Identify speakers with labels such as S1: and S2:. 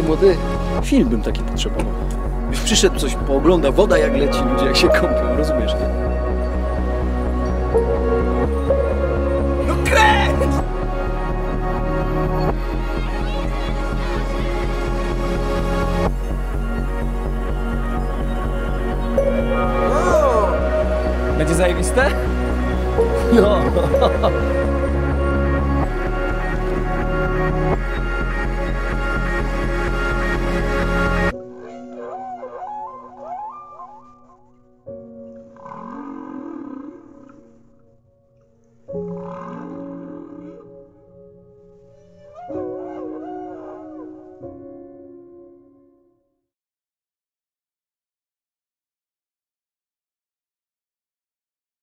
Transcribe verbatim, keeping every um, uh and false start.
S1: młody, film bym taki potrzebował. Już przyszedł, coś poogląda, woda jak leci, ludzie jak się kąpią, rozumiesz, nie? No kręć!
S2: Będzie zajebiste?
S1: No.